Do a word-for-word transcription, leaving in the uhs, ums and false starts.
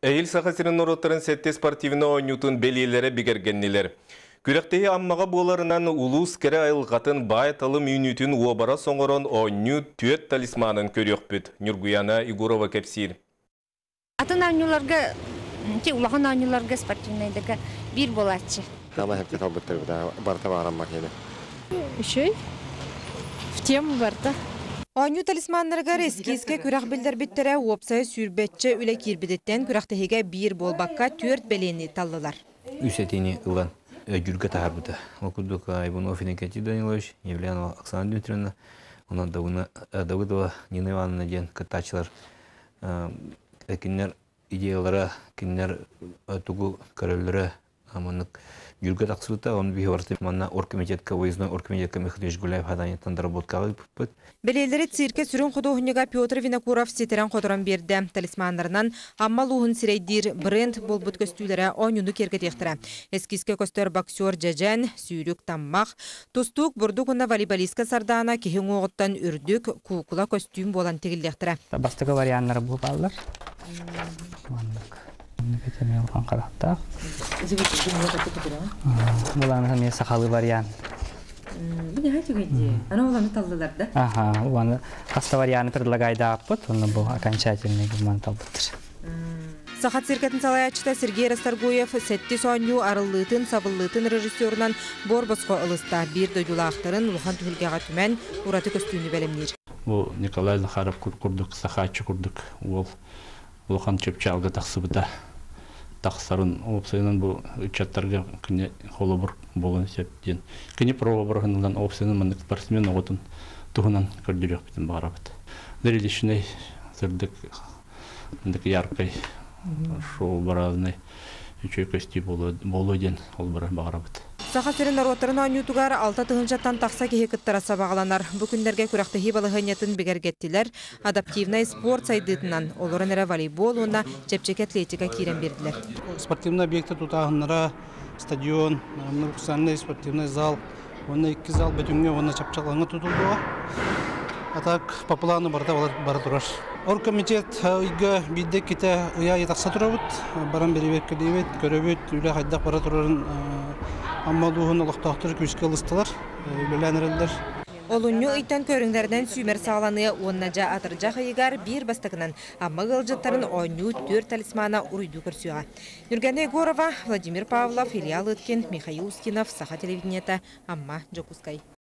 Эйл сахасырын ороттарын сетте спортивны ойнютын белиелері бігергеннелер. Күректеги аммаға боларынан улус кере айылғатын бай талым үйнүтін уобара соңырын ойню түйет талисманын көрек бүт. Нюргуяна Игурова кепсир. Атын анюларга, улаған анюларга спортивныйдығы bir болатчы. Ama hep de kalbıttır bir daha. Barta bağıranmak yine. Şey, в тему барда. Ойну талисманнарга эскиске күрәк билдер биттере опсай сүрбетче үле кирбидеттен күрәктеге бир болбакка төрт белени таллылар. Үсетини ылан жүргө таарбыта. Окудук Айбунов Никита Данилович, Евлянова Оксана Дмитриевна, онан Давына Давыдова Нина Ивановна ден катачлар. Кинер идеялары, кинер тугу көрөллөрө аманнык Юргат Аксута, он бихварты манна оргкомитетка, выездной оргкомитетка Михаил Гуляев хаданеттан доработкалы пыт. Белелери цирке сүрін құдуғынега Петр Винокуров сетерен қодыран берді. Талисмандарынан аммалуғын сирейдир бренд болбут көстүлері ойнуны кергетектірі. Эскиске көстер боксер Джаджан, сүйрік таммақ, тустук бұрдуғына волейболистка сардана кехен оғыттан үрдік кукула костюм болан тегілдектірі. Бастығы варианттары бұл балдар. Кетеме алған қарақтақ. Бұланы мен сақалы вариант. Бұл не айтуға еді? Ана оланы талдылар да? Аха, оланы қаста варианты предлагайды аппыт, оны бұл окончательный гуман талдыдыр. Сахат циркетін салаячыта Сергей Расторгуев сетти соню арыллытын, сабыллытын режиссерынан Борбосқо ылыста бір дойдулақтарын Лухан Түхілгеға түмен ұраты көстүүні бәлемдер. Бұл Николай Захаров құрдық, Сахатчы құрдық, ол Лухан Чепчалға тақсыбыда. Тақсарын опсайынан бұл чаттарға күне қолы бұр болын септен. Күне прова бұрғынылдан опсайынан мұндық спортсмен оғытын тұғынан көрдірек бітін бағарабыд. Дәрелешіней сырдық яркай шоу баразынай үші көсті болу ден ол бары бағарабыд. Сахасырын народтарын ойнютугар алта тығыншаттан тақса кеге кыттараса бағаланар. Бүкіндерге күрәқтіхи балығынетін бігергеттілер адаптивнай спорт сайдытынан олырын әрі волейбол, онна чепчек атлетика кирен берділер. Спортивный объекты тұтағынлара стадион, многофункциональный спортивный зал, онна екі зал бөтінге онна чапчалаңы тұтылдыға. А так по плану барда бары тұрар. Оргкомитет үйгі бидде кете ұя етақса тұрабыд, баран беребек көлебет, көребет, үйлі қайдақ бары тұрарын аммалуғын олықтақтыр көшке ұлыстылар, үйліләнірілдер. Олуню ыйтан көріңдерден сүймер сағаланы оннажа атыржа қайығар бір бастығынан амма ғылжыттарын ойну төрт талисмана ұрыйду көрсуға. Нургана Егорова, Владимир Павлов, Илья Лыткин, Михаил Ускинов, Саха телевидениета, амма Джокускай.